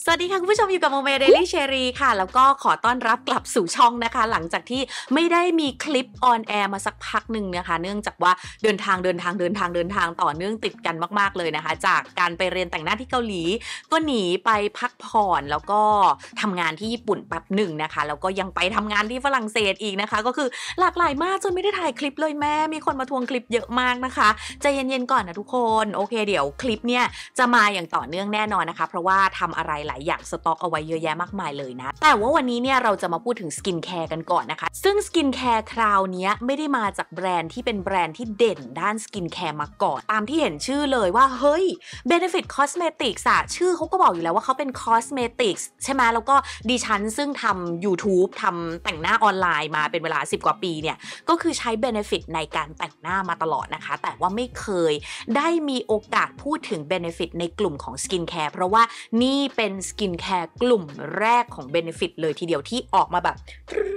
สวัสดีค่ะคุณผู้ชมอยู่กับโมเมเดลี่เชอรี่ค่ะแล้วก็ขอต้อนรับกลับสู่ช่องนะคะหลังจากที่ไม่ได้มีคลิปออนแอร์มาสักพักหนึ่งนะคะเนื่องจากว่าเดินทางต่อเนื่องติดกันมากๆเลยนะคะจากการไปเรียนแต่งหน้าที่เกาหลีก็หนีไปพักผ่อนแล้วก็ทำงานที่ญี่ปุ่นแป๊บหนึ่งนะคะแล้วก็ยังไปทำงานที่ฝรั่งเศสอีกนะคะก็คือหลากหลายมากจนไม่ได้ถ่ายคลิปเลยแม่มีคนมาทวงคลิปเยอะมากนะคะใจเย็นๆก่อนนะทุกคนโอเคเดี๋ยวคลิปเนี่ยจะมาอย่างต่อเนื่องแน่นอนนะคะเพราะว่าทำอะไรหลายอย่างสต็อกเอาไว้เยอะแยะมากมายเลยนะแต่ว่าวันนี้เนี่ยเราจะมาพูดถึงสกินแคร์กันก่อนนะคะซึ่งสกินแคร์คราวนี้ไม่ได้มาจากแบรนด์ที่เป็นแบรนด์ที่เด่นด้านสกินแคร์มาก่อนตามที่เห็นชื่อเลยว่าเฮ้ย Benefit Cosmetics อะชื่อเขาก็บอกอยู่แล้วว่าเขาเป็น Cosmetics ใช่ไหมแล้วก็ดิฉันซึ่งทำ YouTube ทำแต่งหน้าออนไลน์มาเป็นเวลา10 กว่าปีเนี่ยก็คือใช้ Benefit ในการแต่งหน้ามาตลอดนะคะแต่ว่าไม่เคยได้มีโอกาสพูดถึง Benefit ในกลุ่มของสกินแคร์เพราะว่านี่เป็นสกินแคร์กลุ่มแรกของ Benefit เลยทีเดียวที่ออกมาแบบ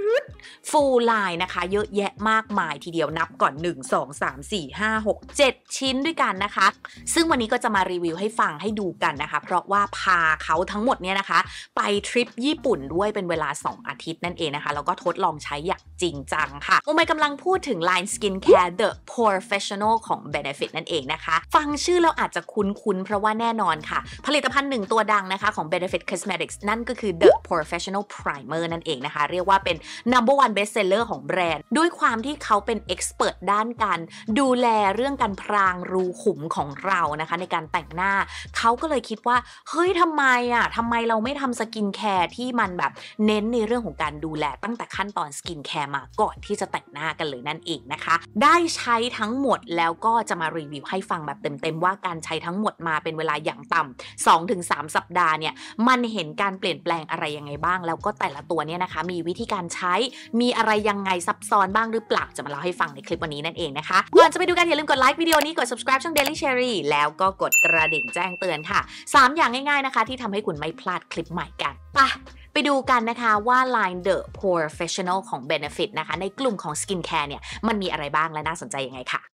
full line นะคะเยอะแยะมากมายทีเดียวนับก่อน1 2 3 4 5 6 7ชิ้นด้วยกันนะคะซึ่งวันนี้ก็จะมารีวิวให้ฟังให้ดูกันนะคะเพราะว่าพาเขาทั้งหมดเนี่ยนะคะไปทริปญี่ปุ่นด้วยเป็นเวลา2 อาทิตย์นั่นเองนะคะแล้วก็ทดลองใช้อย่างจริงจังค่ะโมเมกำลังพูดถึง Line Skincare The Professional ของ Benefit นั่นเองนะคะฟังชื่อแล้วอาจจะคุ้นๆเพราะว่าแน่นอนค่ะผลิตภัณฑ์1 ตัวดังนะคะของ Benefit Cosmetics นั่นก็คือ The Professional Primer นั่นเองนะคะเรียกว่าเป็น number one best seller ของแบรนด์ด้วยความที่เขาเป็น expert ด้านการดูแลเรื่องการพรางรูขุมของเรานะคะในการแต่งหน้าเขาก็เลยคิดว่าเฮ้ยทำไมเราไม่ทำสกินแคร์ที่มันแบบเน้นในเรื่องของการดูแลตั้งแต่ขั้นตอนสกินแคร์มาก่อนที่จะแต่งหน้ากันเลยนั่นเองนะคะได้ใช้ทั้งหมดแล้วก็จะมารีวิวให้ฟังแบบเต็มๆว่าการใช้ทั้งหมดมาเป็นเวลาอย่างต่ำ 2-3 สัปดาห์เนี่ยมันเห็นการเปลี่ยนแปลงอะไรยังไงบ้างแล้วก็แต่ละตัวเนี่ยนะคะมีวิธีการใช้มีอะไรยังไงซับซ้อนบ้างหรือเปล่าจะมาเล่าให้ฟังในคลิปวันนี้นั่นเองนะคะก่อนจะไปดูกันอย่าลืมกดไลค์วิดีโอนี้กด subscribe ช่อง Daily Cherry แล้วก็กดกระดิ่งแจ้งเตือนค่ะ3 อย่างง่ายๆนะคะที่ทำให้คุณไม่พลาดคลิปใหม่กันไปดูกันนะคะว่า Line The Professional ของ Benefit นะคะในกลุ่มของ Skincare เนี่ยมันมีอะไรบ้างและน่าสนใจยังไงค่ะ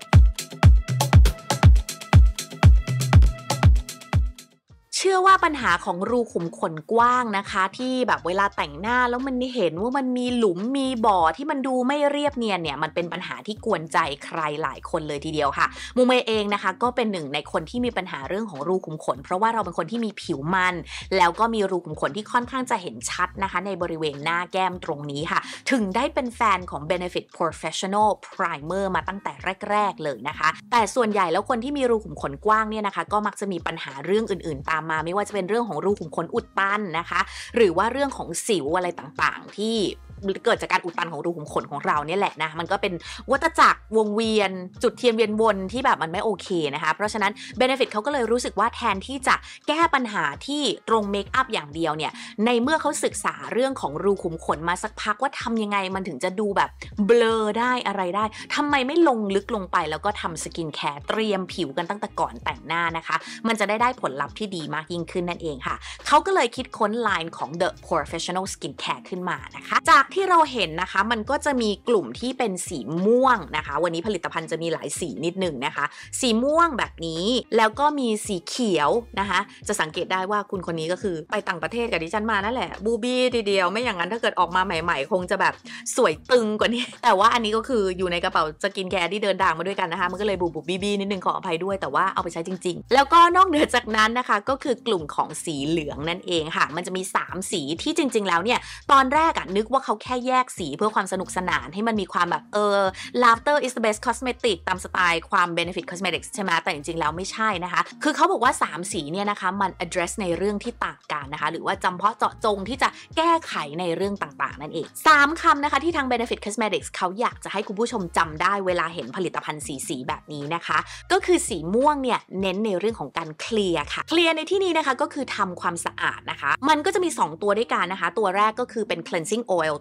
เชื่อว่าปัญหาของรูขุมขนกว้างนะคะที่แบบเวลาแต่งหน้าแล้วมันเห็นว่ามันมีหลุมมีบ่อที่มันดูไม่เรียบเนียนเนี่ยมันเป็นปัญหาที่กวนใจใครหลายคนเลยทีเดียวค่ะมูเมเองนะคะก็เป็นหนึ่งในคนที่มีปัญหาเรื่องของรูขุมขนเพราะว่าเราเป็นคนที่มีผิวมันแล้วก็มีรูขุมขนที่ค่อนข้างจะเห็นชัดนะคะในบริเวณหน้าแก้มตรงนี้ค่ะถึงได้เป็นแฟนของ Benefit Professional Primer มาตั้งแต่แรกๆเลยนะคะแต่ส่วนใหญ่แล้วคนที่มีรูขุมขนกว้างเนี่ยนะคะก็มักจะมีปัญหาเรื่องอื่นๆตามมาไม่ว่าจะเป็นเรื่องของรูขุมขนอุดตันนะคะหรือว่าเรื่องของสิวอะไรต่างๆที่เกิดจากการอุดตันของรูขุมขนของเราเนี่ยแหละนะมันก็เป็นวัฏจักรวงเวียนจุดเทียนเวียนวนที่แบบมันไม่โอเคนะคะเพราะฉะนั้น Benefit เขาก็เลยรู้สึกว่าแทนที่จะแก้ปัญหาที่ตรงเมคอัพอย่างเดียวเนี่ยในเมื่อเขาศึกษาเรื่องของรูขุมขนมาสักพักว่าทำยังไงมันถึงจะดูแบบเบลอได้อะไรได้ทำไมไม่ลงลึกลงไปแล้วก็ทำสกินแคร์เตรียมผิวกันตั้งแต่ก่อนแต่งหน้านะคะมันจะได้ผลลัพธ์ที่ดีมากยิ่งขึ้นนั่นเองค่ะเขาก็เลยคิดค้น Line ของ The Professional Skincare ขึ้นมานะคะจากที่เราเห็นนะคะมันก็จะมีกลุ่มที่เป็นสีม่วงนะคะวันนี้ผลิตภัณฑ์จะมีหลายสีนิดหนึ่งนะคะสีม่วงแบบนี้แล้วก็มีสีเขียวนะคะจะสังเกตได้ว่าคุณคนนี้ก็คือไปต่างประเทศกับดิฉันมานั่นแหละบูบี้ทีเดียวไม่อย่างนั้นถ้าเกิดออกมาใหม่ๆคงจะแบบสวยตึงกว่านี้แต่ว่าอันนี้ก็คืออยู่ในกระเป๋าสกินแคร์ที่เดินทางมาด้วยกันนะคะมันก็เลยบูบี้นิดนึงขออภัยด้วยแต่ว่าเอาไปใช้จริงๆแล้วก็นอกเหนือจากนั้นนะคะก็คือกลุ่มของสีเหลืองนั่นเองค่ะมันจะมี3สีที่จริงๆแล้วเนี่ยตอนแรกอะนึกว่าเขาแค่แยกสีเพื่อความสนุกสนานให้มันมีความแบบlaughter is the best cosmetic ตามสไตล์ความ Benefit Cosmetics ใช่ไหมแต่จริงๆแล้วไม่ใช่นะคะคือเขาบอกว่า3สีเนี่ยนะคะมัน address ในเรื่องที่ต่างกันนะคะหรือว่าจำเพาะเจาะจงที่จะแก้ไขในเรื่องต่างๆนั่นเอง3 คำนะคะที่ทาง Benefit Cosmetics เขาอยากจะให้คุณผู้ชมจำได้เวลาเห็นผลิตภัณฑ์สีแบบนี้นะคะก็คือสีม่วงเนี่ยเน้นในเรื่องของการเคลียร์ค่ะเคลียร์ในที่นี้นะคะก็คือทำความสะอาดนะคะมันก็จะมี2 ตัวด้วยกันนะคะตัวแรกก็คือเป็น cleansing oil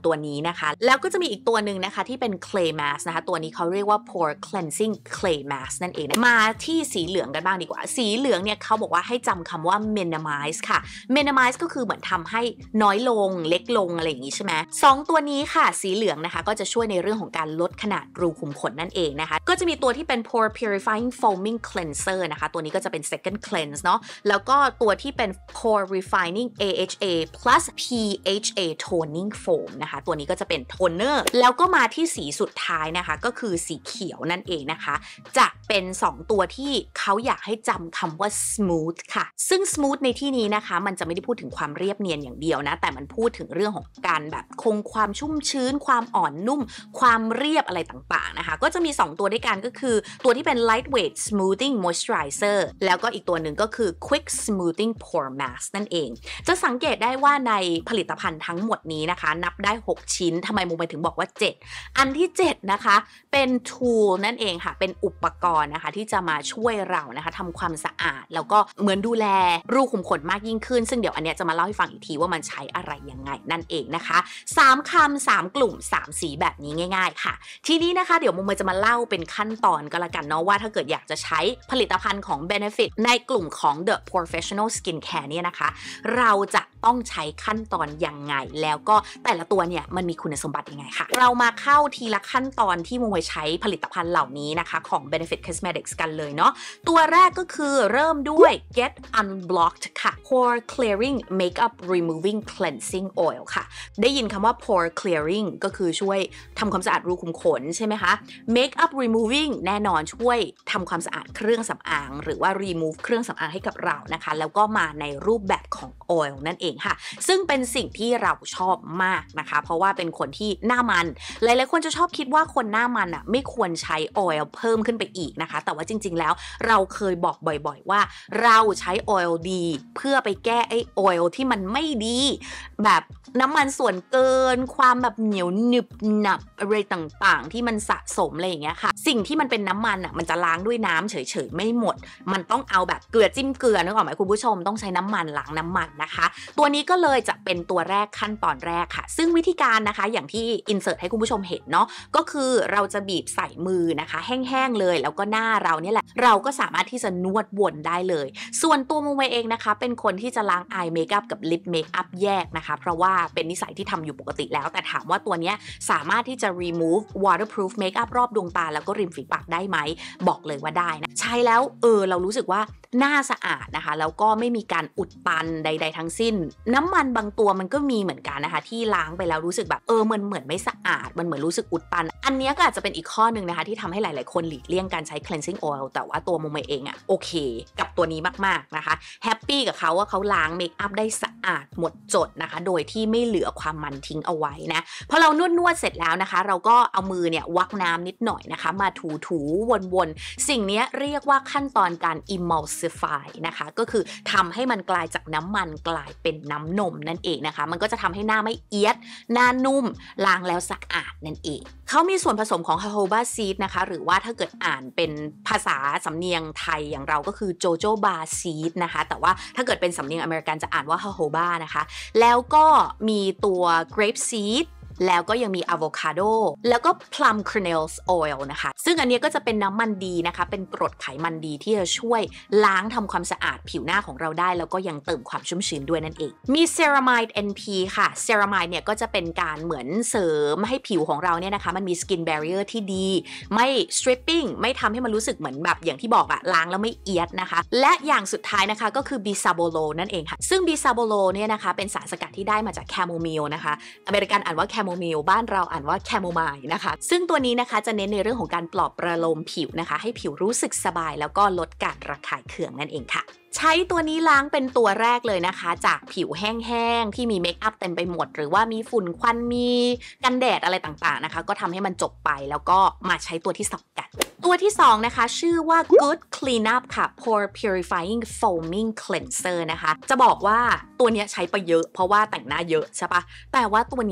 ตัวนี้นะคะแล้วก็จะมีอีกตัวหนึ่งนะคะที่เป็น clay mask นะคะตัวนี้เขาเรียกว่า pore cleansing clay mask นั่นเองนะมาที่สีเหลืองกันบ้างดีกว่าสีเหลืองเนี่ยเขาบอกว่าให้จำคำว่า minimize ค่ะ minimize ก็คือเหมือนทำให้น้อยลงเล็กลงอะไรอย่างนี้ใช่ไหม2ตัวนี้ค่ะสีเหลืองนะคะก็จะช่วยในเรื่องของการลดขนาดรูขุมขนนั่นเองนะคะก็จะมีตัวที่เป็น pore purifying foaming cleanser นะคะตัวนี้ก็จะเป็น second cleanse เนาะแล้วก็ตัวที่เป็น pore refining AHA plus PHA toning foam นะคะตัวนี้ก็จะเป็นโทนเนอร์แล้วก็มาที่สีสุดท้ายนะคะก็คือสีเขียวนั่นเองนะคะจะเป็น2ตัวที่เขาอยากให้จำคำว่า smooth ค่ะซึ่ง smooth ในที่นี้นะคะมันจะไม่ได้พูดถึงความเรียบเนียนอย่างเดียวนะแต่มันพูดถึงเรื่องของการแบบคงความชุ่มชื้นความอ่อนนุ่มความเรียบอะไรต่างๆนะคะก็จะมี2ตัวด้วยกันก็คือตัวที่เป็น lightweight smoothing moisturizer แล้วก็อีกตัวหนึ่งก็คือ quick smoothing pore mask นั่นเองจะสังเกตได้ว่าในผลิตภัณฑ์ทั้งหมดนี้นะคะนับได้6ชิ้นทำไมโมถึงบอกว่า7อันที่7นะคะเป็น tool นั่นเองค่ะเป็นอุปกรณ์นะคะที่จะมาช่วยเรานะคะทำความสะอาดแล้วก็เหมือนดูแลรูขุมขนมากยิ่งขึ้นซึ่งเดี๋ยวอันเนี้ยจะมาเล่าให้ฟังอีกทีว่ามันใช้อะไรยังไงนั่นเองนะคะ3คำ3กลุ่ม3สีแบบนี้ง่ายๆค่ะทีนี้นะคะเดี๋ยวโมจะมาเล่าเป็นขั้นตอนก็แล้วกันเนาะว่าถ้าเกิดอยากจะใช้ผลิตภัณฑ์ของ Benefit ในกลุ่มของ The Professional Skincare เนี่ยนะคะเราจะต้องใช้ขั้นตอนยังไงแล้วก็แต่ละตัวเนี่ยมันมีคุณสมบัติยังไงค่ะเรามาเข้าทีละขั้นตอนที่โมใช้ผลิตภัณฑ์เหล่านี้นะคะของ Benefit Cosmetics กันเลยเนาะตัวแรกก็คือเริ่มด้วย Get Unblocked ค่ะ Pore Clearing Makeup Removing Cleansing Oil ค่ะได้ยินคำว่า Pore Clearing ก็คือช่วยทำความสะอาดรูขุมขนใช่ไหมคะ Makeup Removing แน่นอนช่วยทำความสะอาดเครื่องสำอางหรือว่า remove เครื่องสำอางให้กับเรานะคะแล้วก็มาในรูปแบบของ oil นั่นเองค่ะซึ่งเป็นสิ่งที่เราชอบมากนะคะเพราะว่าเป็นคนที่หน้ามันหลายๆคนจะชอบคิดว่าคนหน้ามันอ่ะไม่ควรใช้ oil เพิ่มขึ้นไปอีกนะคะแต่ว่าจริงๆแล้วเราเคยบอกบ่อยๆว่าเราใช้ oil ดีเพื่อไปแก้ไอ้ oil ที่มันไม่ดีแบบน้ำมันส่วนเกินความแบบเหนียวหนึบหนับอะไรต่างๆที่มันสะสมอะไรอย่างเงี้ยค่ะสิ่งที่มันเป็นน้ำมันอ่ะมันจะล้างด้วยน้ำเฉยๆไม่หมดมันต้องเอาแบบเกลือจิ้มเกลือนึกออกไหมคุณผู้ชมต้องใช้น้ำมันล้างน้ำมันนะคะตัวนี้ก็เลยจะเป็นตัวแรกขั้นตอนแรกค่ะซึ่งวิธีการนะคะอย่างที่อินเสิร์ตให้คุณผู้ชมเห็นเนาะก็คือเราจะบีบใส่มือนะคะแห้งๆเลยแล้วก็หน้าเราเนี่ยแหละเราก็สามารถที่จะนวดวนได้เลยส่วนตัวโมเองนะคะเป็นคนที่จะล้างอายเมคอัพกับลิปเมคอัพแยกนะคะเพราะว่าเป็นนิสัยที่ทำอยู่ปกติแล้วแต่ถามว่าตัวนี้สามารถที่จะ remove waterproof makeup รอบดวงตาแล้วก็ริมฝีปากได้ไหมบอกเลยว่าได้นะใช้แล้วเรารู้สึกว่าหน้าสะอาดนะคะแล้วก็ไม่มีการอุดตันใดๆทั้งสิ้นน้ำมันบางตัวมันก็มีเหมือนกันนะคะที่ล้างไปแล้วรู้สึกแบบมันเหมือนไม่สะอาดมันเหมือนรู้สึกอุดตันอันนี้ก็อาจจะเป็นอีกข้อหนึ่งนะคะที่ทำให้หลายๆคนหลีกเลี่ยงการใช้ cleansing oil แต่ว่าตัวโมเองอะโอเคกับตัวนี้มากๆนะคะแฮปปี้กับเขาว่าเขาล้างเมคอัพได้สะอาดหมดจดนะคะโดยที่ไม่เหลือความมันทิ้งเอาไว้นะพอเรานวดเสร็จแล้วนะคะเราก็เอามือเนี่ยวักน้ำนิดหน่อยนะคะมาถูวนๆสิ่งนี้เรียกว่าขั้นตอนการ emulsify นะคะก็คือทำให้มันกลายจากน้ำมันกลายเป็นน้ำนมนั่นเองนะคะมันก็จะทำให้หน้าไม่เอียดหน้านุ่มล้างแล้วสะอาดนั่นเองเขามีส่วนผสมของ jojoba seed นะคะหรือว่าถ้าเกิดอ่านเป็นภาษาสำเนียงไทยอย่างเราก็คือ jojoba seed นะคะแต่ว่าถ้าเกิดเป็นสำเนียงอเมริกันจะอ่านว่า jojoba นะคะแล้วก็มีตัว grape seedแล้วก็ยังมีอะโวคาโดแล้วก็ plum kernels oil นะคะซึ่งอันนี้ก็จะเป็นน้ำมันดีนะคะเป็นกรดไขมันดีที่จะช่วยล้างทำความสะอาดผิวหน้าของเราได้แล้วก็ยังเติมความชุ่มชื้นด้วยนั่นเองมี ceramide NP ค่ะ ceramide เนี่ยก็จะเป็นการเหมือนเสริมให้ผิวของเราเนี่ยนะคะมันมี skin barrier ที่ดีไม่ stripping ไม่ทำให้มันรู้สึกเหมือนแบบอย่างที่บอกอะล้างแล้วไม่เอียดนะคะและอย่างสุดท้ายนะคะก็คือ bisabolol นั่นเองค่ะซึ่ง bisabolol เนี่ยนะคะเป็นสารสกัดที่ได้มาจาก chamomile นะคะอเมริกันอ่านว่าโมมิลบ้านเราอ่านว่าแคโมไมล์นะคะซึ่งตัวนี้นะคะจะเน้นในเรื่องของการปลอบประโลมผิวนะคะให้ผิวรู้สึกสบายแล้วก็ลดการระคายเคืองนั่นเองค่ะใช้ตัวนี้ล้างเป็นตัวแรกเลยนะคะจากผิวแห้งๆที่มีเมคอัพเต็มไปหมดหรือว่ามีฝุ่นควันมีกันแดดอะไรต่างๆนะคะก็ทำให้มันจบไปแล้วก็มาใช้ตัวที่2กันตัวที่2นะคะชื่อว่า Good Cleanup ค่ะ Pore Purifying Foaming Cleanser นะคะจะบอกว่าตัวนี้ใช้ไปเยอะเพราะว่าแต่งหน้าเยอะใช่ปะแต่ว่าตัวนี้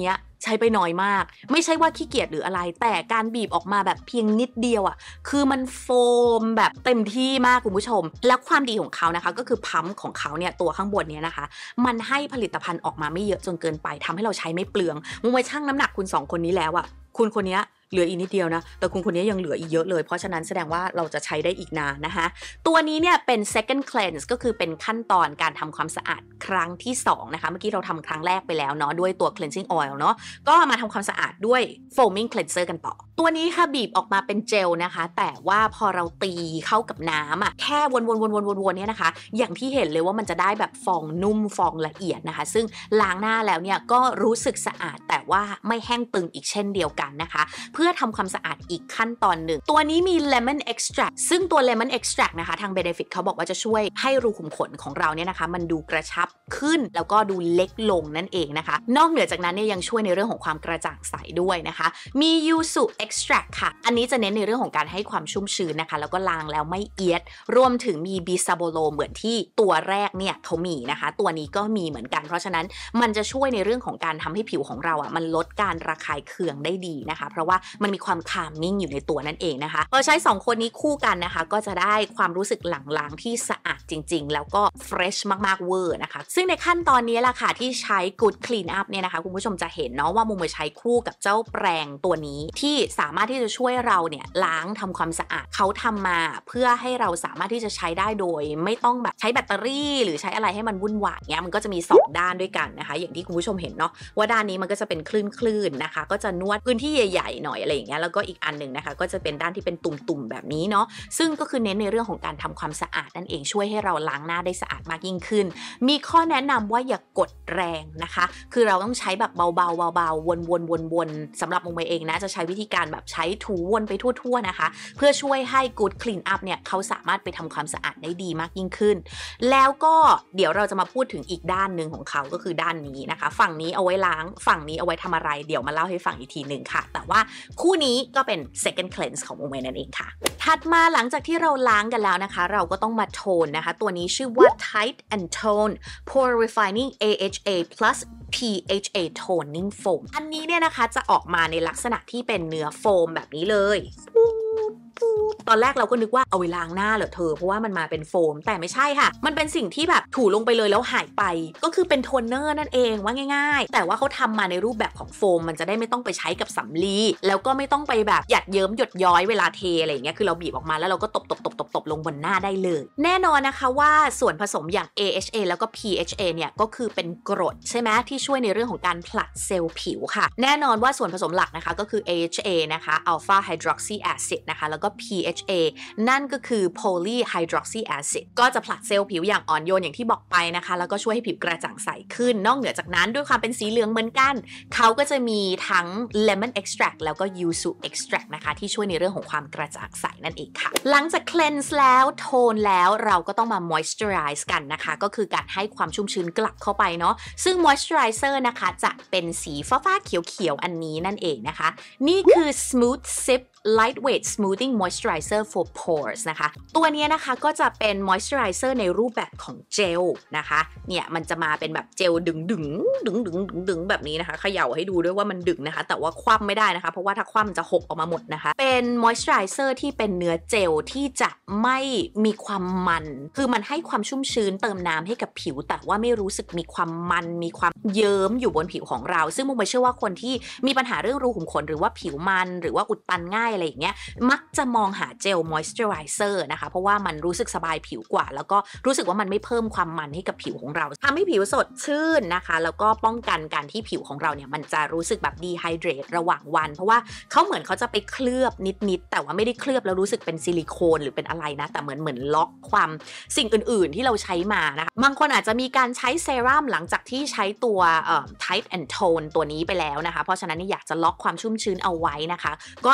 ใช้ไปน้อยมากไม่ใช่ว่าขี้เกียจหรืออะไรแต่การบีบออกมาแบบเพียงนิดเดียวคือมันโฟมแบบเต็มที่มากคุณผู้ชมแล้วความดีของเขานะคะก็คือพัมป์ของเขาเนี่ยตัวข้างบนเนี่ยนะคะมันให้ผลิตภัณฑ์ออกมาไม่เยอะจนเกินไปทำให้เราใช้ไม่เปลืองมุมไว้ชั่งน้ำหนักคุณ2คนนี้แล้วคุณคนนี้เหลืออีกนิดเดียวนะแต่คุณคนนี้ยังเหลืออีกเยอะเลยเพราะฉะนั้นแสดงว่าเราจะใช้ได้อีกนานนะคะตัวนี้เนี่ยเป็น second cleanse ก็คือเป็นขั้นตอนการทำความสะอาดครั้งที่2นะคะเมื่อกี้เราทำครั้งแรกไปแล้วเนาะด้วยตัว cleansing oil เนาะก็มาทำความสะอาดด้วย foaming cleanser กันต่อตัวนี้ค่ะบีบออกมาเป็นเจลนะคะแต่ว่าพอเราตีเข้ากับน้ำแค่วนๆๆๆๆเนี่ยนะคะอย่างที่เห็นเลยว่ามันจะได้แบบฟองนุ่มฟองละเอียดนะคะซึ่งล้างหน้าแล้วเนี่ยก็รู้สึกสะอาดแต่ว่าไม่แห้งตึงอีกเช่นเดียวกันนะคะเพื่อทำความสะอาดอีกขั้นตอนหนึ่งตัวนี้มี lemon extract ซึ่งตัว lemon extract นะคะทาง benefit เขาบอกว่าจะช่วยให้รูขุมขนของเราเนี่ยนะคะมันดูกระชับขึ้นแล้วก็ดูเล็กลงนั่นเองนะคะนอกเหนือจากนั้นเนี่ยยังช่วยในเรื่องของความกระจ่างใสด้วยนะคะมียูสุ extract ค่ะอันนี้จะเน้นในเรื่องของการให้ความชุ่มชื้นนะคะแล้วก็ล้างแล้วไม่เอียดรวมถึงมีบิซาโบโลเหมือนที่ตัวแรกเนี่ยเขามีนะคะตัวนี้ก็มีเหมือนกันเพราะฉะนั้นมันจะช่วยในเรื่องของการทำให้ผิวของเรามันลดการระคายเคืองได้ดีนะคะเพราะว่ามันมีความคามมิ่งอยู่ในตัวนั่นเองนะคะพอใช้2คนนี้คู่กันนะคะก็จะได้ความรู้สึกหลังล้างที่สะอาดจริงๆแล้วก็เฟรชมากๆเวอร์นะคะซึ่งในขั้นตอนนี้แหละค่ะที่ใช้ Good Clean Up เนี่ยนะคะคุณผู้ชมจะเห็นเนาะว่ามุมใช้คู่กับเจ้าแปรงตัวนี้ที่สามารถที่จะช่วยเราเนี่ยล้างทำความสะอาดเขาทำมาเพื่อให้เราสามารถที่จะใช้ได้โดยไม่ต้องแบบใช้แบตเตอรี่หรือใช้อะไรให้มันวุ่นวายเงี้ยมันก็จะมี2ด้านด้วยกันนะคะอย่างที่คุณผู้ชมเห็นเนาะว่าด้านนี้มันก็จะเป็นคลื่นๆนะคะก็จะนวดพื้นที่ใหญ่ๆหน่อยอะไรอย่างเงี้ยแล้วก็อีกอันหนึ่งนะคะก็จะเป็นด้านที่เป็นตุ่มๆแบบนี้เนาะซึ่งก็คือเน้นในเรื่องของการทำความสะอาดนั่นเองช่วยให้เราล้างหน้าได้สะอาดมากยิ่งขึ้นมีข้อแนะนำว่าอย่ากดแรงนะคะคือเราต้องใช้แบบเบาๆวนๆสำหรับมุมเองนะจะใช้วิธีการแบบใช้ถูวนไปทั่วๆนะคะเพื่อช่วยให้ Good Clean Up เนี่ยเขาสามารถไปทำความสะอาดได้ดีมากยิ่งขึ้นแล้วก็เดี๋ยวเราจะมาพูดถึงอีกด้านหนึ่งของเขาก็คือด้านนี้นะคะฝั่งนี้เอาไว้ล้างฝั่งนี้เอาไว้ทำอะไรเดี๋ยวมาเล่าให้ฟังอีกทีหนึ่งค่ะแต่ว่าคู่นี้ก็เป็น second cleanse ของมุมนั่นเองค่ะถัดมาหลังจากที่เราล้างกันแล้วนะคะเราก็ต้องมาโทนนะคะตัวนี้ชื่อว่า Tight and Tone Pore Refining AHA Plus PHA Toning Foam อันนี้เนี่ยนะคะจะออกมาในลักษณะที่เป็นเนื้อโฟมแบบนี้เลยตอนแรกเราก็นึกว่าเอาไว้ล้างหน้าเหรอเธอเพราะว่ามันมาเป็นโฟมแต่ไม่ใช่ค่ะมันเป็นสิ่งที่แบบถูลงไปเลยแล้วหายไปก็คือเป็นโทนเนอร์นั่นเองว่าง่ายๆแต่ว่าเขาทำมาในรูปแบบของโฟมมันจะได้ไม่ต้องไปใช้กับสำลีแล้วก็ไม่ต้องไปแบบหยัดเยิ้มหยดย้อยเวลาเทอะไรอย่างเงี้ยคือเราบีบออกมาแล้วเราก็ตบลงบนหน้าได้เลยแน่นอนนะคะว่าส่วนผสมอย่าง AHA แล้วก็ PHA เนี่ยก็คือเป็นกรดใช่ไหมที่ช่วยในเรื่องของการผลัดเซลล์ผิวค่ะแน่นอนว่าส่วนผสมหลักนะคะก็คือ AHA นะคะ Alpha Hydroxy Acid นะคะแล้วก็ PHA นั่นก็คือ Polyhydroxy Acid ก็จะผลัดเซลล์ผิวอย่างอ่อนโยนอย่างที่บอกไปนะคะแล้วก็ช่วยให้ผิวกระจ่างใสขึ้นนอกเหนือจากนั้นด้วยความเป็นสีเหลืองเหมือนกันเขาก็จะมีทั้ง Lemon Extract แล้วก็ Yuzu Extract นะคะที่ช่วยในเรื่องของความกระจ่างใสนั่นเองค่ะหลังจาก cleanse แล้วโทนแล้วเราก็ต้องมา moisturize กันนะคะก็คือการให้ความชุ่มชื้นกลับเข้าไปเนาะซึ่ง moisturizer นะคะจะเป็นสีฟ้าๆเขียวๆอันนี้นั่นเองนะคะนี่คือ Smooth Sip Lightweight Smoothing Moisturizer for Pores นะคะตัวนี้นะคะก็จะเป็น moisturizer ในรูปแบบของเจลนะคะเนี่ยมันจะมาเป็นแบบเจลดึงแบบนี้นะคะเขย่าให้ดูด้วยว่ามันดึงนะคะแต่ว่าคว่ำไม่ได้นะคะเพราะว่าถ้าคว่ำมันจะหกออกมาหมดนะคะเป็น moisturizer ที่เป็นเนื้อเจลที่จะไม่มีความมันคือมันให้ความชุ่มชื้นเติมน้ำให้กับผิวแต่ว่าไม่รู้สึกมีความมันมีความเยิ้มอยู่บนผิวของเราซึ่งมุมเชื่อว่าคนที่มีปัญหาเรื่องรูขุมขนหรือว่าผิวมันหรือว่าอุดตันง่ายอะไรอย่างเงี้ยมักจะมองหาเจล moisturizer นะคะเพราะว่ามันรู้สึกสบายผิวกว่าแล้วก็รู้สึกว่ามันไม่เพิ่มความมันให้กับผิวของเราทำให้ผิวสดชื่นนะคะแล้วก็ป้องกันการที่ผิวของเราเนี่ยมันจะรู้สึกแบบดีไฮเดรตระหว่างวันเพราะว่าเขาเหมือนเขาจะไปเคลือบนิดแต่ว่าไม่ได้เคลือบแล้วรู้สึกเป็นซิลิโคนหรือเป็นอะไรนะแต่เหมือนล็อกความสิ่งอื่นๆที่เราใช้มานะคะบางคนอาจจะมีการใช้เซรั่มหลังจากที่ใช้ตัวTight and Tone ตัวนี้ไปแล้วนะคะเพราะฉะนั้นอยากจะล็อกความชุ่มชื้นเอาไว้นะคะก็สามารถที่จะ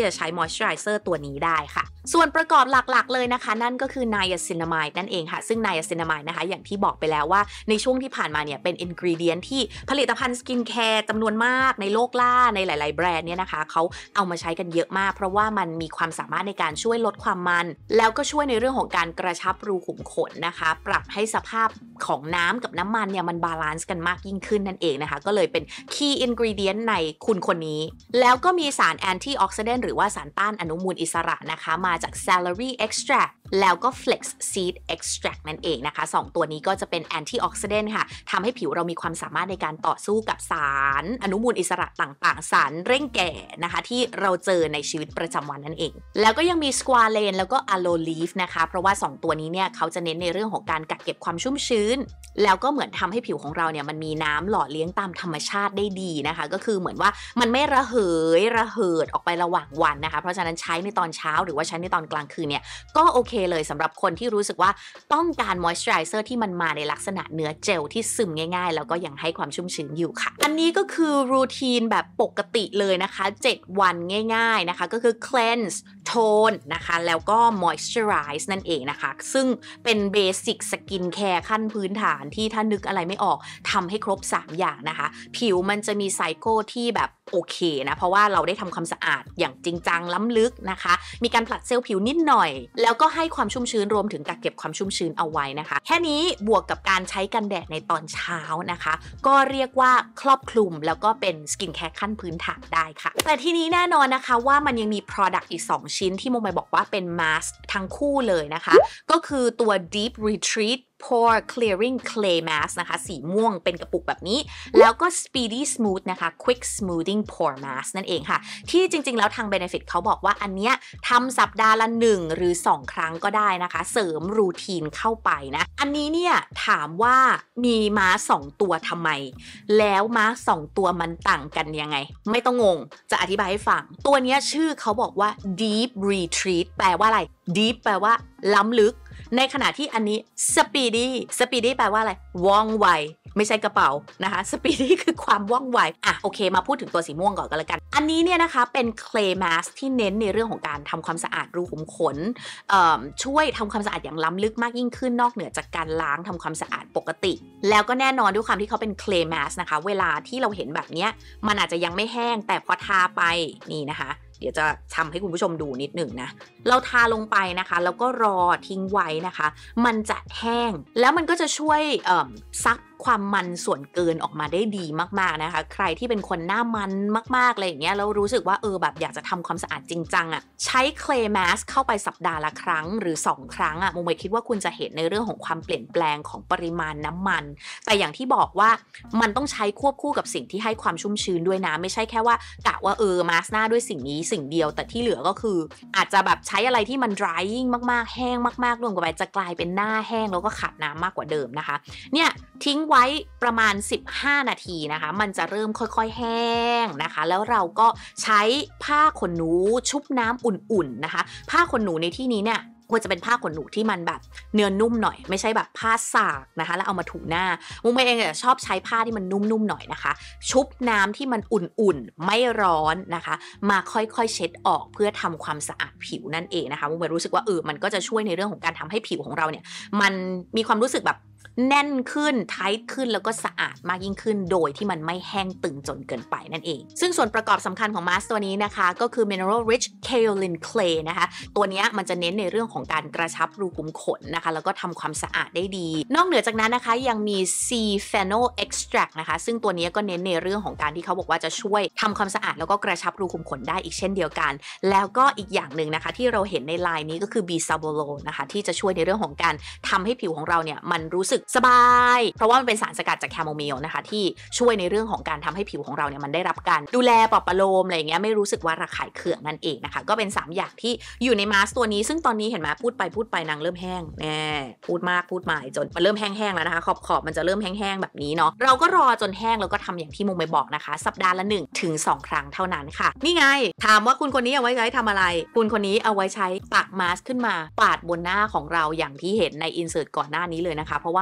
จะใช้ moisturizer ตัวนี้ได้ค่ะส่วนประกอบหลักๆเลยนะคะนั่นก็คือ niacinamide นั่นเองค่ะซึ่ง niacinamide นะคะอย่างที่บอกไปแล้วว่าในช่วงที่ผ่านมาเนี่ยเป็น ingredient ที่ผลิตภัณฑ์สกินแคร์จำนวนมากในโลกล่าในหลายๆแบรนด์เนี่ยนะคะเขาเอามาใช้กันเยอะมากเพราะว่ามันมีความสามารถในการช่วยลดความมันแล้วก็ช่วยในเรื่องของการกระชับรูขุมขนนะคะปรับให้สภาพของน้ำกับน้ำมันเนี่ยมันบาลานซ์กันมากยิ่งขึ้นนั่นเองนะคะก็เลยเป็น key ingredient ในคุณคนนี้แล้วก็มีสาร antioxidant หรือว่าสารต้านอนุมูลอิสระนะคะมาจาก celery extract แล้วก็ flax seed extract นั่นเองนะคะ2ตัวนี้ก็จะเป็น antioxidant ค่ะทำให้ผิวเรามีความสามารถในการต่อสู้กับสารอนุมูลอิสระต่างๆสารเร่งแก่นะคะที่เราเจอในชีวิตประจำวันนั่นเองแล้วก็ยังมี squalane แล้วก็ aloe leaf นะคะเพราะว่า2ตัวนี้เนี่ยเขาจะเน้นในเรื่องของการกักเก็บความชุ่มชื้นแล้วก็เหมือนทำให้ผิวของเราเนี่ยมันมีน้ำหล่อเลี้ยงตามธรรมชาติได้ดีนะคะก็คือเหมือนว่ามันไม่ระเหยระเหิดออกไประหว่างวันนะคะเพราะฉะนั้นใช้ในตอนเช้าหรือว่าใช้ในตอนกลางคืนเนี่ยก็โอเคเลยสำหรับคนที่รู้สึกว่าต้องการ moisturizer ที่มันมาในลักษณะเนื้อเจลที่ซึมง่ายๆแล้วก็ยังให้ความชุ่มชื้นอยู่ค่ะอันนี้ก็คือรูทีนแบบปกติเลยนะคะ7วันง่ายๆนะคะก็คือ cleanse tone นะคะแล้วก็ moisturize นั่นเองนะคะซึ่งเป็นเบสิกสกินแคร์ขั้นพื้นฐานที่ถ้านึกอะไรไม่ออกทำให้ครบ3อย่างนะคะผิวมันจะมีไซเคิลที่แบบโอเคนะเพราะว่าเราได้ทำความสะอาดอย่างจริงจังล้ำลึกนะคะมีการผลัดเซลล์ผิวนิดหน่อยแล้วก็ให้ความชุ่มชื้นรวมถึงกักเก็บความชุ่มชื้นเอาไว้นะคะแค่นี้บวกกับการใช้กันแดดในตอนเช้านะคะก็เรียกว่าครอบคลุมแล้วก็เป็นสกินแคร์ขั้นพื้นฐานได้ค่ะแต่ทีนี้แน่นอนนะคะว่ามันยังมี product อีก2ชิ้นที่โมไมบอกว่าเป็นมาสก์ทั้งคู่เลยนะคะก็คือตัว Deep Retreat Pore Clearing Clay Mask นะคะสีม่วงเป็นกระปุกแบบนี้แล้วก็ Speedy Smooth นะคะ Quick Smoothing Pore Mask นั่นเองค่ะที่จริงๆแล้วทาง Benefit เขาบอกว่าอันเนี้ยทำสัปดาห์ละ1หรือ2ครั้งก็ได้นะคะเสริมรูทีนเข้าไปนะอันนี้เนี่ยถามว่ามีมาสก์2ตัวทำไมแล้วมาสก์2ตัวมันต่างกันยังไงไม่ต้องงงจะอธิบายให้ฟังตัวเนี้ยชื่อเขาบอกว่า Deep Retreat แปลว่าอะไร Deep แปลว่าล้ำลึกในขณะที่อันนี้ speedy แปลว่าอะไรว่องไวไม่ใช่กระเป๋านะคะ speedy คือความว่องไวโอเคมาพูดถึงตัวสีม่วงก่อนก็แล้วกันอันนี้เนี่ยนะคะเป็น clay mask ที่เน้นในเรื่องของการทำความสะอาดรูขุมขนช่วยทำความสะอาดอย่างล้ำลึกมากยิ่งขึ้นนอกเหนือจากการล้างทำความสะอาดปกติแล้วก็แน่นอนด้วยความที่เขาเป็น clay mask นะคะเวลาที่เราเห็นแบบนี้มันอาจจะยังไม่แห้งแต่พอทาไปนี่นะคะเดี๋ยวจะทำให้คุณผู้ชมดูนิดหนึ่งนะเราทาลงไปนะคะแล้วก็รอทิ้งไว้นะคะมันจะแห้งแล้วมันก็จะช่วยซักความมันส่วนเกินออกมาได้ดีมากๆนะคะใครที่เป็นคนหน้ามันมากๆอะไรอย่างเงี้ยแล้วรู้สึกว่าแบบอยากจะทำความสะอาดจริงจังใช้ clay mask เข้าไปสัปดาห์ละครั้งหรือ2ครั้งโมเมคิดว่าคุณจะเห็นในเรื่องของความเปลี่ยนแปลงของปริมาณน้ำมันแต่อย่างที่บอกว่ามันต้องใช้ควบคู่กับสิ่งที่ให้ความชุ่มชื้นด้วยนะไม่ใช่แค่ว่ากะว่ามาสก์หน้าด้วยสิ่งนี้สิ่งเดียวแต่ที่เหลือก็คืออาจจะแบบใช้อะไรที่มัน drying มากๆแห้งมากๆรวมกันไปจะกลายเป็นหน้าแห้งแล้วก็ขาดน้ำมากกว่าเดิมนะคะเนี่ยทิ้งไว้ประมาณ15นาทีนะคะมันจะเริ่มค่อยๆแห้งนะคะแล้วเราก็ใช้ผ้าขนหนูชุบน้ำอุ่นๆนะคะผ้าขนหนูในที่นี้เนี่ยควรจะเป็นผ้าขนหนูที่มันแบบเนื้อนุ่มหน่อยไม่ใช่แบบผ้าสากนะคะแล้วเอามาถูหน้ามุ้งเองชอบใช้ผ้าที่มันนุ่มๆหน่อยนะคะชุบน้ำที่มันอุ่นๆไม่ร้อนนะคะมาค่อยๆเช็ดออกเพื่อทำความสะอาดผิวนั่นเองนะคะมุ้งรู้สึกว่ามันก็จะช่วยในเรื่องของการทำให้ผิวของเราเนี่ยมันมีความรู้สึกแบบแน่นขึ้นไทท์ขึ้นแล้วก็สะอาดมากยิ่งขึ้นโดยที่มันไม่แห้งตึงจนเกินไปนั่นเองซึ่งส่วนประกอบสำคัญของมาสก์ตัวนี้นะคะก็คือ Mineral Rich Kaolin Clay นะคะตัวนี้มันจะเน้นในเรื่องของการกระชับรูขุมขนนะคะแล้วก็ทำความสะอาดได้ดีนอกเหนือจากนั้นนะคะยังมี Sea Phenol Extract นะคะซึ่งตัวนี้ก็เน้นในเรื่องของการที่เขาบอกว่าจะช่วยทำความสะอาดแล้วก็กระชับรูขุมขนได้อีกเช่นเดียวกันแล้วก็อีกอย่างหนึ่งนะคะที่เราเห็นในไลน์นี้ก็คือ Bisabolol นะคะที่จะช่วยในเรื่องของการทำให้ผิวของเราเนี่ยมันรู้สึกสบายเพราะว่ามันเป็นสารสกัดจากแคโมไมล์นะคะที่ช่วยในเรื่องของการทำให้ผิวของเราเนี่ยมันได้รับการดูแลปลอบประโลมอะไรอย่างเงี้ยไม่รู้สึกว่าระคายเคืองนั่นเองนะคะก็เป็น3อย่างที่อยู่ในมาสก์ตัวนี้ซึ่งตอนนี้เห็นไหมพูดไปนางเริ่มแห้งพูดมากพูดหมายจนมันเริ่มแห้งๆแล้วนะคะขอบมันจะเริ่มแห้งๆแบบนี้เนาะเราก็รอจนแห้งแล้วก็ทำอย่างที่โมไปบอกนะคะสัปดาห์ละ1 ถึง 2 ครั้งเท่านั้นค่ะนี่ไงถามว่าคุณคนนี้เอาไว้ใช้ทำอะไรคุณคนนี้เอาไว้ใช้ตักมาสก์ขึ้นมาปาดบนหน้าของเราอย่างที่เห็นในอินเสิร์ตก่อนหน้านี้เลยนะคะเพราะว่า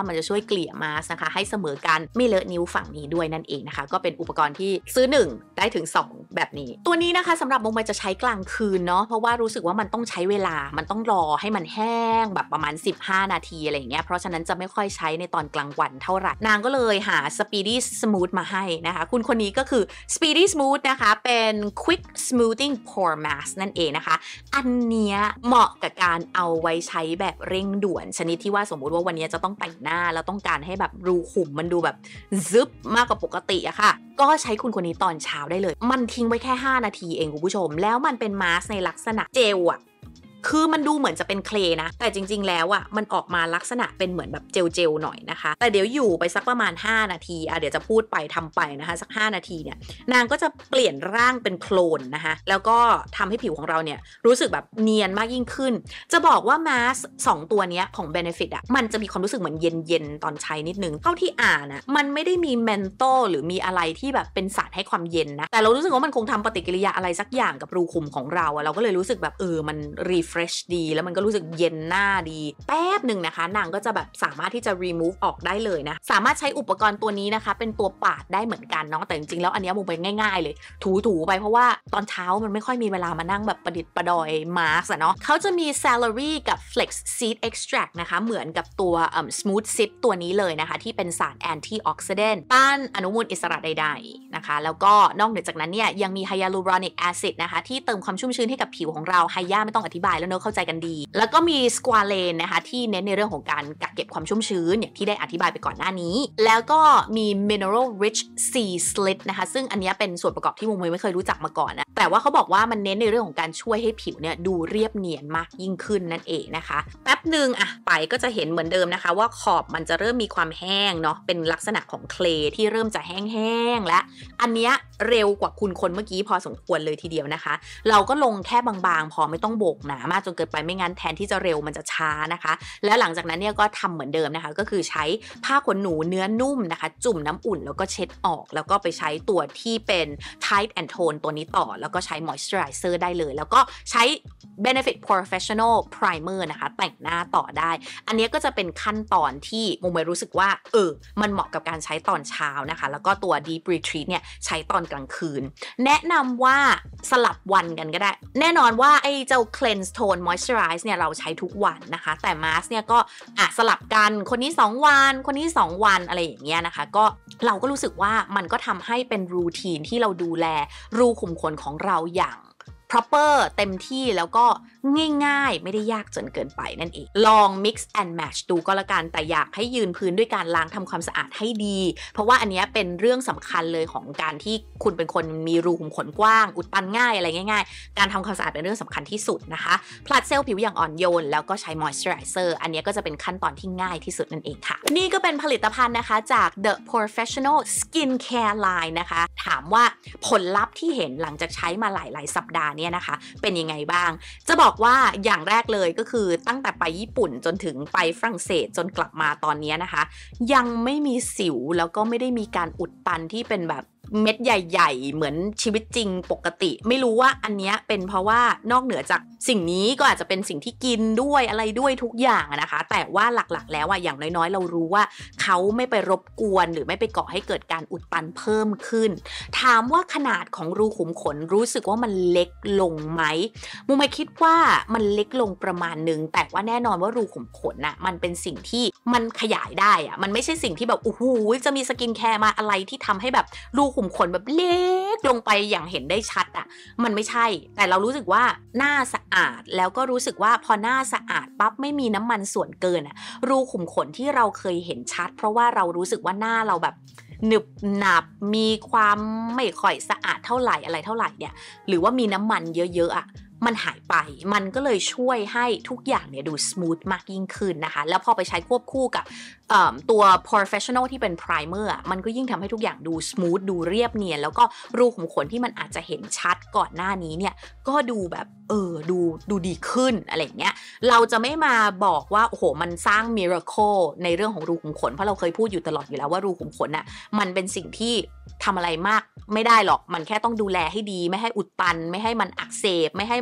มันจะช่วยเกลี่ยมาสนะคะให้เสมอกันไม่เลอะนิ้วฝั่งนี้ด้วยนั่นเองนะคะก็เป็นอุปกรณ์ที่ซื้อ1ได้ถึง2แบบนี้ตัวนี้นะคะสำหรับโมจะใช้กลางคืนเนาะเพราะว่ารู้สึกว่ามันต้องใช้เวลามันต้องรอให้มันแห้งแบบประมาณ15นาทีอะไรอย่างเงี้ยเพราะฉะนั้นจะไม่ค่อยใช้ในตอนกลางวันเท่าไหร่นางก็เลยหา Speedy Smooth มาให้นะคะคุณคนนี้ก็คือ Speedy Smooth นะคะเป็น Quick Smoothing Pore Mask นั่นเองนะคะอันเนี้ยเหมาะกับการเอาไว้ใช้แบบเร่งด่วนชนิดที่ว่าสมมุติว่าวันนี้จะต้องแต่งหน้าแล้วต้องการให้แบบรูขุมมันดูแบบซึบมากกว่าปกติอะค่ะก็ใช้คุณคนนี้ตอนเช้าได้เลยมันทิ้งไว้แค่5นาทีเองคุณผู้ชมแล้วมันเป็นมาสก์ในลักษณะเจลอะคือมันดูเหมือนจะเป็นเคลนะแต่จริงๆแล้วอ่ะมันออกมาลักษณะเป็นเหมือนแบบเจลหน่อยนะคะแต่เดี๋ยวอยู่ไปสักประมาณ5นาทีเดี๋ยวจะพูดไปทำไปนะคะสัก5นาทีเนี่ยนางก็จะเปลี่ยนร่างเป็นโคลนนะคะแล้วก็ทำให้ผิวของเราเนี่ยรู้สึกแบบเนียนมากยิ่งขึ้นจะบอกว่ามาสก์2ตัวนี้ของ Benefit มันจะมีความรู้สึกเหมือนเย็นๆตอนใช้นิดนึงเท่าที่อ่านมันไม่ได้มีเมนโทลหรือมีอะไรที่แบบเป็นสารให้ความเย็นนะแต่เรารู้สึกว่ามันคงทำปฏิกิริยาอะไรสักอย่างกับรูขุมของเราเราก็เลยรู้สึกแบบมันfresh ดีแล้วมันก็รู้สึกเย็นหน้าดีแป๊บหนึ่งนะคะนางก็จะแบบสามารถที่จะ remove ออกได้เลยนะสามารถใช้อุปกรณ์ตัวนี้นะคะเป็นตัวปาดได้เหมือนกันเนาะแต่จริงๆแล้วอันนี้มุมไปง่ายๆเลยถูๆไปเพราะว่าตอนเช้ามันไม่ค่อยมีเวลามานั่งแบบประดิษฐ์ประดอยมาสก์เนาะเขาจะมี celery กับ flex seed extract นะคะเหมือนกับตัวsmooth sip ตัวนี้เลยนะคะที่เป็นสาร antioxidant ต้านอนุมูลอิสระใดๆนะคะแล้วก็นอกเหนือจากนั้นเนี่ยยังมี hyaluronic acid นะคะที่เติมความชุ่มชื้นให้กับผิวของเราไฮยาไม่ต้องอธิบายแล้วเนอะเข้าใจกันดีแล้วก็มีสควาเลนนะคะที่เน้นในเรื่องของการกักเก็บความชุ่มชื้นอย่างที่ได้อธิบายไปก่อนหน้านี้แล้วก็มี mineral rich sea slit นะคะซึ่งอันนี้เป็นส่วนประกอบที่มุมไม่เคยรู้จักมาก่อนนะแต่ว่าเขาบอกว่ามันเน้นในเรื่องของการช่วยให้ผิวเนี่ยดูเรียบเนียนมากยิ่งขึ้นนั่นเองนะคะแป๊บหนึ่งไปก็จะเห็นเหมือนเดิมนะคะว่าขอบมันจะเริ่มมีความแห้งเนาะเป็นลักษณะของเคลที่เริ่มจะแห้งๆและอันเนี้ยเร็วกว่าคุณคนเมื่อกี้พอสมควรเลยทีเดียวนะคะเราก็ลงแค่บางๆพอไม่ต้องโบกหนามากจนเกินไปไม่งั้นแทนที่จะเร็วมันจะช้านะคะแล้วหลังจากนั้นเนี่ยก็ทำเหมือนเดิมนะคะก็คือใช้ผ้าขนหนูเนื้อนุ่มนะคะจุ่มน้ำอุ่นแล้วก็เช็ดออกแล้วก็ไปใช้ตัวที่เป็น Tight and Tone ตัวนี้ต่อแล้วก็ใช้ Moisturizer ได้เลยแล้วก็ใช้ Benefit Professional Primer นะคะแต่งหน้าต่อได้อันนี้ก็จะเป็นขั้นตอนที่มุมรู้สึกว่ามันเหมาะกับการใช้ตอนเช้านะคะแล้วก็ตัว Deep Retreat เนี่ยใช้ตอนกลางคืนแนะนำว่าสลับวันกันก็ได้แน่นอนว่าไอ้เจ้า Cleanse Tone Moisturize เนี่ยเราใช้ทุกวันนะคะแต่ Mask เนี่ยก็สลับกันคนนี้2วันคนนี้2วันอะไรอย่างเงี้ยนะคะก็เราก็รู้สึกว่ามันก็ทำให้เป็นรูทีนที่เราดูแลรูขุมขนของเราอย่างproper เต็มที่แล้วก็ง่ายๆไม่ได้ยากจนเกินไปนั่นเองลอง mix and match ดูก็แล้วกันแต่อยากให้ยืนพื้นด้วยการล้างทำความสะอาดให้ดีเพราะว่าอันนี้เป็นเรื่องสำคัญเลยของการที่คุณเป็นคนมีรูขุมขนกว้างอุดตันง่ายอะไรง่ายๆการทำความสะอาดเป็นเรื่องสำคัญที่สุดนะคะผลัดเซลล์ผิวอย่างอ่อนโยนแล้วก็ใช้ moisturizer อันนี้ก็จะเป็นขั้นตอนที่ง่ายที่สุดนั่นเองค่ะนี่ก็เป็นผลิตภัณฑ์นะคะจาก The Professional Skincare Line นะคะถามว่าผลลัพธ์ที่เห็นหลังจากใช้มาหลายๆสัปดาห์นะคะเป็นยังไงบ้างจะบอกว่าอย่างแรกเลยก็คือตั้งแต่ไปญี่ปุ่นจนถึงไปฝรั่งเศสจนกลับมาตอนนี้นะคะยังไม่มีสิวแล้วก็ไม่ได้มีการอุดตันที่เป็นแบบเม็ดใหญ่ๆเหมือนชีวิตจริงปกติไม่รู้ว่าอันนี้เป็นเพราะว่านอกเหนือจากสิ่งนี้ก็อาจจะเป็นสิ่งที่กินด้วยอะไรด้วยทุกอย่างนะคะแต่ว่าหลักๆแล้วอย่างน้อยๆเรารู้ว่าเขาไม่ไปรบกวนหรือไม่ไปก่อให้เกิดการอุดตันเพิ่มขึ้นถามว่าขนาดของรูขุมขนรู้สึกว่ามันเล็กลงไหมมุมไม่คิดว่ามันเล็กลงประมาณนึงแต่ว่าแน่นอนว่ารูขุมขนมันเป็นสิ่งที่มันขยายได้มันไม่ใช่สิ่งที่แบบโอ้โหจะมีสกินแคร์มาอะไรที่ทำให้แบบรูขุมขนแบบเล็กลงไปอย่างเห็นได้ชัดมันไม่ใช่แต่เรารู้สึกว่าหน้าสะอาดแล้วก็รู้สึกว่าพอหน้าสะอาดปั๊บไม่มีน้ำมันส่วนเกินรูขุมขนที่เราเคยเห็นชัดเพราะว่าเรารู้สึกว่าหน้าเราแบบหนึบหนับมีความไม่ค่อยสะอาดเท่าไหร่อะไรเท่าไหร่เนี่ยหรือว่ามีน้ำมันเยอะๆมันหายไปมันก็เลยช่วยให้ทุกอย่างเนี่ยดูสมูทมากยิ่งขึ้นนะคะแล้วพอไปใช้ควบคู่กับตัว professional ที่เป็น primer มันก็ยิ่งทำให้ทุกอย่างดูสมูทดูเรียบเนียนแล้วก็รูขุมขนที่มันอาจจะเห็นชัดก่อนหน้านี้เนี่ยก็ดูแบบดูดีขึ้นอะไรอย่างเงี้ยเราจะไม่มาบอกว่าโอ้โหมันสร้าง miracle ในเรื่องของรูขุมขนเพราะเราเคยพูดอยู่ตลอดอยู่แล้วว่ารูขุมขนมันเป็นสิ่งที่ทำอะไรมากไม่ได้หรอกมันแค่ต้องดูแลให้ดีไม่ให้อุดตันไม่ให้มันอักเสบไม่ให้มัน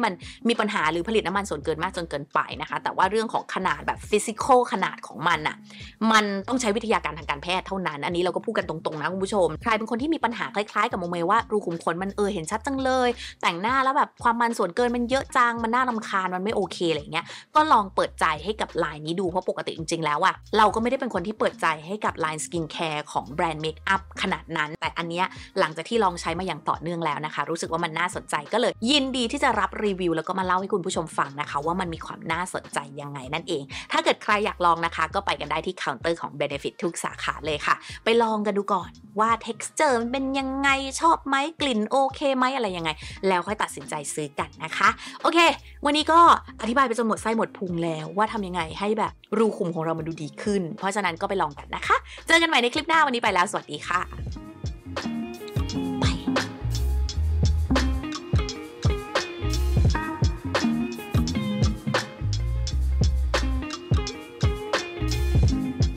มันมีปัญหาหรือผลิตน้ำมันส่วนเกินมากจนเกินไปนะคะแต่ว่าเรื่องของขนาดแบบฟิสิกอลขนาดของมันอ่ะมันต้องใช้วิทยาการทางการแพทย์เท่านั้นอันนี้เราก็พูดกันตรงๆนะคุณผู้ชมใครเป็นคนที่มีปัญหาคล้ายๆกับโมเมว่ารูขุมขนมันเห็นชัดจังเลยแต่งหน้าแล้วแบบความมันส่วนเกินมันเยอะจังมันน่ารำคาญมันไม่โอเคอะไรเงี้ยก็ลองเปิดใจให้กับไลน์นี้ดูเพราะปกติจริงๆแล้วอะเราก็ไม่ได้เป็นคนที่เปิดใจให้กับไลน์สกินแคร์ของแบรนด์เมคอัพขนาดนั้นแต่อันเนี้ยหลังจากที่ลองใช้มาอย่างต่อเนื่องแล้วนะคะรู้สึกว่ามันน่าสนใจก็เลยยินดีที่จะรับรีวิวแล้วก็มาเล่าให้คุณผู้ชมฟังนะคะว่ามันมีความน่าสนใจยังไงนั่นเองถ้าเกิดใครอยากลองนะคะก็ไปกันได้ที่เคาน์เตอร์ของ Benefit ทุกสาขาเลยค่ะไปลองกันดูก่อนว่า texture มันเป็นยังไงชอบไหมกลิ่นโอเคไหมอะไรยังไงแล้วค่อยตัดสินใจซื้อกันนะคะโอเควันนี้ก็อธิบายไปจนหมดไส้หมดพุงแล้วว่าทำยังไงให้แบบรูขุมของเรามันดูดีขึ้นเพราะฉะนั้นก็ไปลองกันนะคะเจอกันใหม่ในคลิปหน้าวันนี้ไปแล้วสวัสดีค่ะ